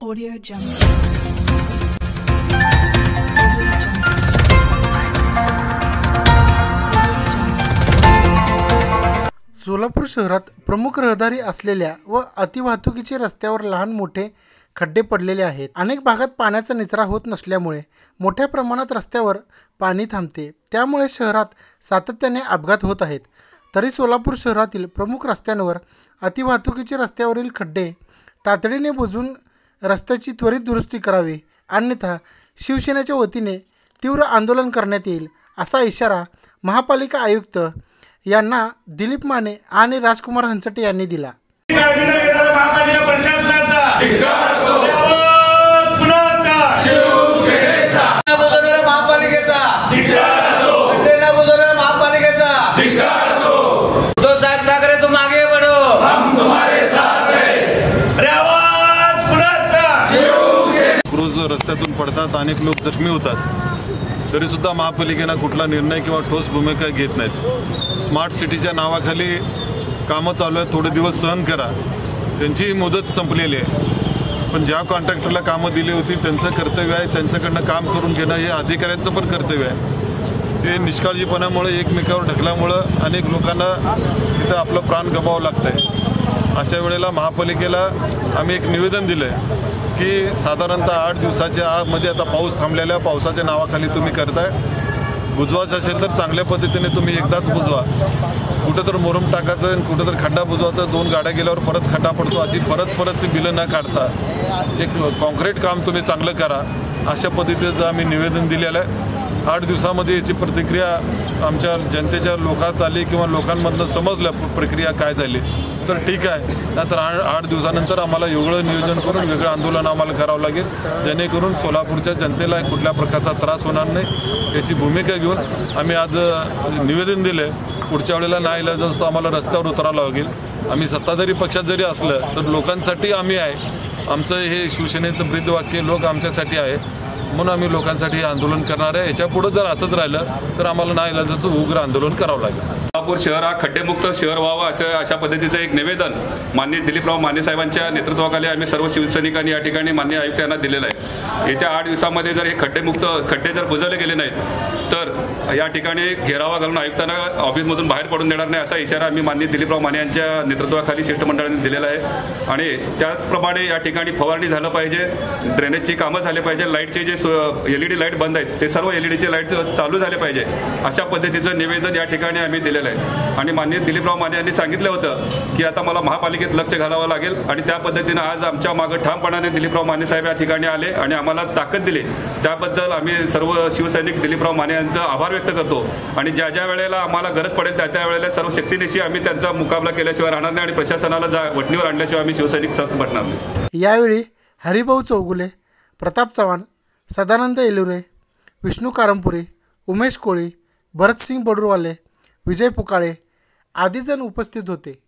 Audio Jungle. Solapur शहरात प्रमुख रहदारी असलेल्या व अतिवाहतुकीचे रस्त्यावर लहान मोठे खड्डे पडलेले आहेत। अनेक भागात पाण्याचा निचरा होत नसल्यामुळे मोठ्या प्रमाणात रस्त्यावर पाणी थांबते, त्यामुळे शहरात सातत्याने अपघात होत आहेत। तरी सोलापूर शहरातील प्रमुख रस्त्यांवर अतिवाहतुकीचे रस्त्यावरील खड्डे तातडीने बुजवून रस्त्याची त्वरित दुरुस्ती करावी, अन्यथा शिवसेनेच्या वतीने तीव्र आंदोलन करण्यात येईल, असा इशारा महापालिका आयुक्त यांना दिलीप माने आणि राजकुमार हंचटे यांनी दिला। रोज रस्त्यातून पडतात, अनेक लोक जखमी होतात, तरी सुद्धा महापालिकेने कुठला निर्णय किंवा ठोस भूमिका घेत नाहीत। स्मार्ट सिटीच्या नावाखाली कामं चालू आहेत, थोडे दिवस सहन करा, त्यांची मुदत संपलेली आहे। पण ज्या कॉन्ट्रॅक्टरला कामं दिली होती त्यांचं कर्तव्य आहे, त्यांच्याकडनं काम करून घेणं हे अधिकाऱ्यांचं पण कर्तव्य आहे। ते निष्काळजीपणामुळे एकमेकावर ढकल्यामुळं अनेक लोकांना इथं आपलं प्राण गमावं लागतं आहे। अशा वेळेला महापालिकेला आम्ही एक निवेदन दिलं आहे की साधारणतः 8 दिवसाच्या आतमध्ये आता पाऊस थांबलेल्या पावसाच्या नावाखाली तुम्ही करताय, बुजवायचं असेल तर चांगल्या पद्धतीने तुम्ही एकदाच बुजवा। कुठं तर मुरुम टाकायचं आणि कुठं तर खड्डा बुजवायचं, 2 गाड्या गेल्यावर परत खड्डा पडतो, अशी परत ती बिलं न काढता एक कॉन्क्रीट काम तुम्ही चांगलं करा, अशा पद्धतीचं आम्ही निवेदन दिलेलं आहे। 8 दिवसामध्ये याची प्रतिक्रिया आमच्या जनतेच्या लोकात आली किंवा लोकांमधनं समजलं प्रक्रिया काय झाली तर ठीक आहे, नाहीतर 8 दिवसानंतर आम्हाला वेगळं नियोजन करून वेगळं आंदोलन आम्हाला करावं लागेल, जेणेकरून सोलापूरच्या जनतेला कुठल्या प्रकारचा त्रास होणार नाही याची भूमिका घेऊन आम्ही आज निवेदन दिले। पुढच्या वेळेला नाही इलाज असतो आम्हाला रस्त्यावर उतरावं लागेल। आम्ही सत्ताधारी पक्षात जरी असलं तर लोकांसाठी आम्ही आहे, आमचं हे शिवसेनेचं ब्रीदवाक्य लोक आमच्यासाठी आहे, म्हणून आम्ही लोकांसाठी हे आंदोलन करणार आहे। याच्या पुढे जर असंच राहिलं तर आम्हाला ना इलाजाचं उग्र आंदोलन करावं लागेल। सोलापूर शहर हा खड्डेमुक्त शहर व्हावं अशा पद्धतीचं एक निवेदन माननीय दिलीपराव माने साहेबांच्या नेतृत्वाखाली आम्ही सर्व शिवसैनिकांनी या ठिकाणी माननीय आयुक्तांना दिलेलं आहे। येत्या 8 दिवसामध्ये जर हे खड्डे जर बुजवले गेले नाहीत तर या ठिकाणी घेरावा घालून आयुक्तांना ऑफिसमधून बाहेर पडून देणार नाही, असा इशारा आम्ही माननीय दिलीपराव माने यांच्या नेतृत्वाखाली शिष्टमंडळाने दिलेला आहे। आणि त्याचप्रमाणे या ठिकाणी फवारणी झालं पाहिजे, ड्रेनेजची कामं झाले पाहिजे, लाईटचे जे LED लाईट बंद आहेत ते सर्व LEDचे लाईट चालू झाले पाहिजे, अशा पद्धतीचं निवेदन या ठिकाणी आम्ही दिलेलं आहे। आणि माननीय दिलीपराव माने यांनी सांगितलं होतं की आता मला महापालिकेत लक्ष घालावं लागेल, आणि त्या पद्धतीनं आज आमच्या मागं ठामपणाने दिलीपराव माने साहेब या ठिकाणी आले आणि आम्हाला ताकद दिली, त्याबद्दल आम्ही सर्व शिवसैनिक दिलीपराव माने यांचं आभार व्यक्त करतो। आणि ज्या वेळेला आम्हाला गरज पडेल त्या वेळेला सर्व शक्तीनिशी आम्ही त्यांचा मुकाबला केल्याशिवाय राहणार नाही आणि प्रशासनाला वटणीवर आणल्याशिवाय आम्ही शिवसैनिक सहज पडणार नाही। यावेळी हरिभाऊ चौगुले, प्रताप चव्हाण, सदानंद येलुरे, विष्णू कारंपुरे, उमेश कोळी, भरतसिंग बडूरवाले, विजय पुकाळे आदी जण उपस्थित होते।